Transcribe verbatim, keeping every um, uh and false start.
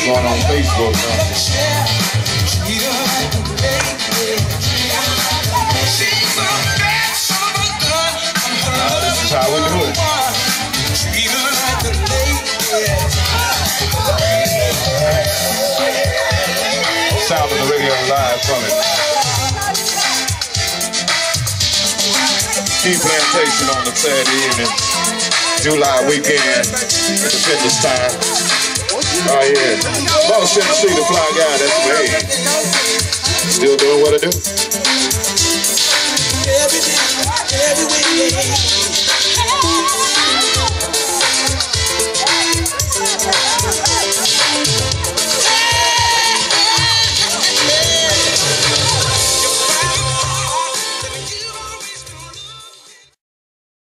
going on Facebook. Huh? Now, this is how we do it. Sound of the radio live from it. Key Plantation on the Saturday evening, July weekend, Independence time. Oh yeah, Boss Tennessee, the fly guy, that's